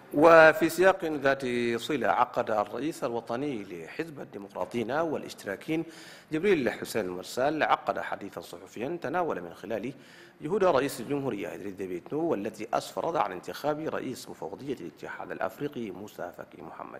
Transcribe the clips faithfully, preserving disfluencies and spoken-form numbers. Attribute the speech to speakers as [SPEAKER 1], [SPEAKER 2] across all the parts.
[SPEAKER 1] وفي سياق ذات صلة، عقد الرئيس الوطني لحزب الديمقراطيين والاشتراكيين جبريل حسين المرسال عقد حديثا صحفيا تناول من خلاله جهود رئيس الجمهورية إدريس ديبي إتنو والتي أسفرت عن انتخاب رئيس مفوضية الاتحاد الأفريقي موسى فكي محمد.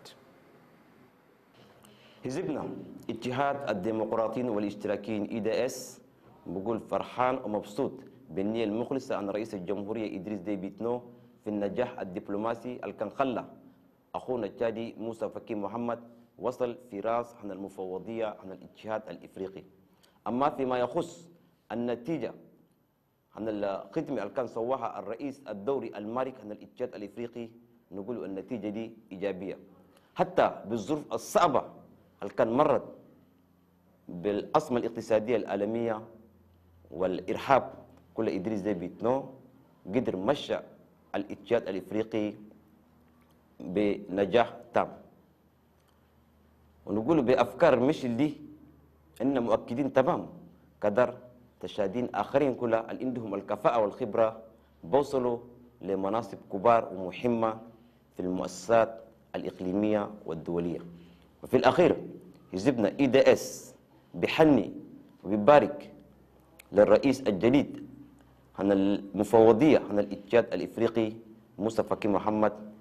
[SPEAKER 2] حزبنا اتحاد الديمقراطيين والاشتراكيين إي دي إس بقول فرحان ومبسوط بالنية المخلصة عن رئيس الجمهورية إدريس ديبي إتنو في النجاح الدبلوماسي اللي كان خلى أخونا الجادي موسى فكي محمد وصل في راس عن المفوضية عن الاتحاد الإفريقي. أما فيما يخص النتيجة عن الخدمة اللي كان سواها الرئيس الدوري المالك عن الاتحاد الإفريقي، نقول النتيجة دي إيجابية حتى بالظروف الصعبة اللي كان مرت بالأزمة الاقتصادية العالمية والإرهاب. كل إدريس ديبي إتنو قدر مشى الاتحاد الإفريقي بنجاح تام، ونقول بأفكار المشل دي إن مؤكدين تمام قدر تشادين آخرين كلها اللي عندهم الكفاءة والخبرة بوصلوا لمناصب كبار ومهمة في المؤسسات الإقليمية والدولية. وفي الأخير حزبنا إي دي إس بحني وبيبارك للرئيس الجديد عن المفوضية عن الاتحاد الإفريقي موسى فكي محمد